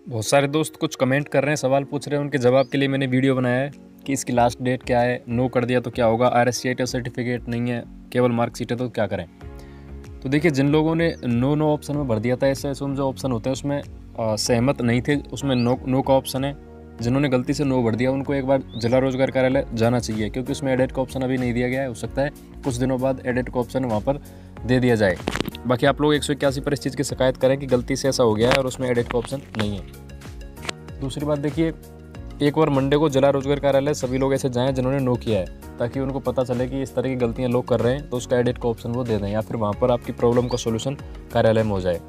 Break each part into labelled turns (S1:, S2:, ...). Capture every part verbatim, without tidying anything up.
S1: बहुत सारे दोस्त कुछ कमेंट कर रहे हैं, सवाल पूछ रहे हैं, उनके जवाब के लिए मैंने वीडियो बनाया है कि इसकी लास्ट डेट क्या है, नो कर दिया तो क्या होगा, R S C I T certificate नहीं है, केवल मार्कशीट है तो क्या करें। तो देखिए, जिन लोगों ने नो नो ऑप्शन में भर दिया था, ऐसे ऐसे जो ऑप्शन होते हैं उसमें आ, सहमत नहीं थे, उसमें नो नो का ऑप्शन है। जिन्होंने गलती से नो भर दिया उनको एक बार जिला रोजगार कार्यालय जाना चाहिए, क्योंकि उसमें एडिट का ऑप्शन अभी नहीं दिया गया है। हो सकता है कुछ दिनों बाद एडिट का ऑप्शन वहाँ पर दे दिया जाए। बाकी आप लोग एक सौ इक्यासी पर इस चीज़ की शिकायत करें कि गलती से ऐसा हो गया है और उसमें एडिट का ऑप्शन नहीं है। दूसरी बात देखिए, एक बार मंडे को जिला रोजगार कार्यालय सभी लोग ऐसे जाएं जिन्होंने नो किया है, ताकि उनको पता चले कि इस तरह की गलतियां लोग कर रहे हैं, तो उसका एडिट का ऑप्शन वो दे दें या फिर वहाँ पर आपकी प्रॉब्लम का सोल्यूशन कार्यालय में हो जाए।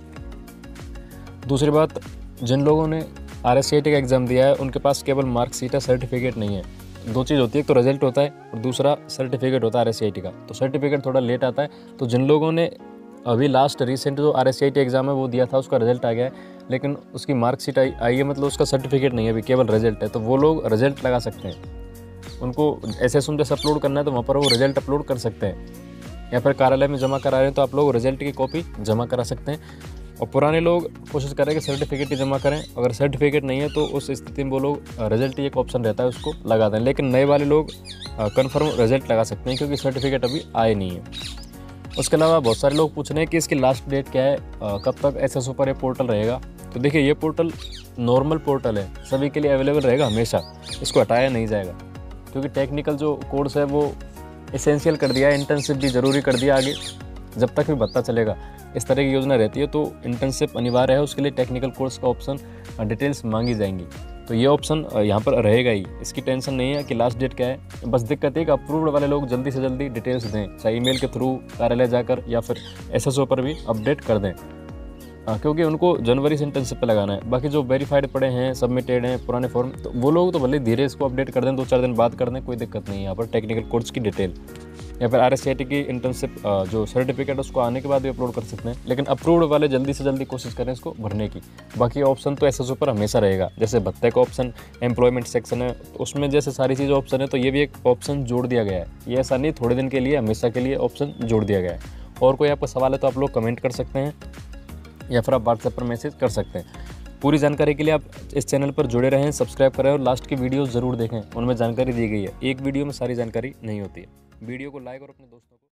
S1: दूसरी बात, जिन लोगों ने R S C I T का एग्ज़ाम दिया है उनके पास केवल मार्कशीट है, सर्टिफिकेट नहीं है। दो चीज़ होती है, एक तो रिजल्ट होता है और दूसरा सर्टिफिकेट होता है R S C I T का। तो सर्टिफिकेट थोड़ा लेट आता है। तो जिन लोगों ने अभी लास्ट रिसेंट जो R S C I T exam है वो दिया था, उसका रिजल्ट आ गया है, लेकिन उसकी मार्कशीट आई आई है, मतलब उसका सर्टिफिकेट नहीं है, अभी केवल रिजल्ट है, तो वो लोग रिजल्ट लगा सकते हैं। उनको एस एस जैसे अपलोड करना है तो वहाँ पर वो रिजल्ट अपलोड कर सकते हैं, या फिर कार्यालय में जमा करा रहे हैं तो आप लोग रिजल्ट की कॉपी जमा करा सकते हैं। और पुराने लोग कोशिश करें कि सर्टिफिकेट ही जमा करें। अगर सर्टिफिकेट नहीं है तो उस स्थिति में वो लोग रिजल्ट ही एक ऑप्शन रहता है, उसको लगा दें। लेकिन नए वाले लोग कन्फर्म रिजल्ट लगा सकते हैं, क्योंकि सर्टिफिकेट अभी आए नहीं है। उसके अलावा बहुत सारे लोग पूछ रहे हैं कि इसकी लास्ट डेट क्या है, कब तक एस एस ओ पर ये पोर्टल रहेगा। तो देखिए, ये पोर्टल नॉर्मल पोर्टल है, सभी के लिए अवेलेबल रहेगा हमेशा, इसको हटाया नहीं जाएगा, क्योंकि टेक्निकल जो कोर्स है वो एसेंशियल कर दिया है, इंटर्नशिप भी ज़रूरी कर दिया आगे जब तक भी भत्ता चलेगा। इस तरह की योजना रहती है, तो इंटर्नशिप अनिवार्य है, उसके लिए टेक्निकल कोर्स का ऑप्शन डिटेल्स मांगी जाएंगी, तो ये ऑप्शन यहाँ पर रहेगा ही। इसकी टेंशन नहीं है कि लास्ट डेट क्या है। बस दिक्कत है कि अप्रूव्ड वाले लोग जल्दी से जल्दी डिटेल्स दें, चाहे ईमेल के थ्रू, कार्यालय जाकर, या फिर एस एस ओ पर भी अपडेट कर दें, क्योंकि उनको जनवरी से इंटर्नशिप पे लगाना है। बाकी जो वेरीफाइड पड़े हैं, सबमिटेड हैं पुराने फॉर्म, तो वो लोग तो भले धीरे इसको अपडेट कर दें, दो चार दिन बाद कर दें, कोई दिक्कत नहीं है। यहाँ पर टेक्निकल कोर्स की डिटेल या फिर R S C I T की इंटर्नशिप जो सर्टिफिकेट है उसको आने के बाद भी अपलोड कर सकते हैं, लेकिन अप्रूव्ड वाले जल्दी से जल्दी कोशिश करें इसको भरने की। बाकी ऑप्शन तो एस एस ओ पर हमेशा रहेगा, जैसे भत्ते का ऑप्शन, एम्प्लॉयमेंट सेक्शन है, तो उसमें जैसे सारी चीज़ ऑप्शन है, तो ये भी एक ऑप्शन जोड़ दिया गया है। ये ऐसा नहीं थोड़े दिन के लिए, हमेशा के लिए ऑप्शन जोड़ दिया गया है। और कोई आपका सवाल है तो आप लोग कमेंट कर सकते हैं, या फिर आप व्हाट्सएप पर मैसेज कर सकते हैं। पूरी जानकारी के लिए आप इस चैनल पर जुड़े रहें, सब्सक्राइब करें और लास्ट की वीडियोस ज़रूर देखें, उनमें जानकारी दी गई है। एक वीडियो में सारी जानकारी नहीं होती है। वीडियो को लाइक और अपने दोस्तों को